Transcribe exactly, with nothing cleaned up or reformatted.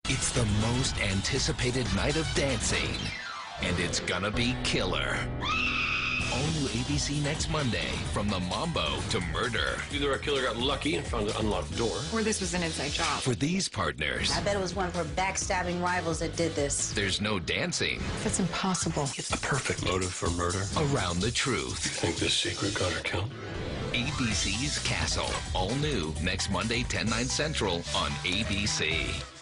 It's the most anticipated night of dancing, and it's gonna be killer. All new A B C next Monday, from the Mambo to murder. Either our killer got lucky and found an unlocked door, or this was an inside job. For these partners, I bet it was one of her backstabbing rivals that did this. there's no dancing. That's impossible. it's the perfect motive for murder. Around the truth. You think this secret got her killed? A B C's Castle. All new next Monday, ten, nine Central on A B C.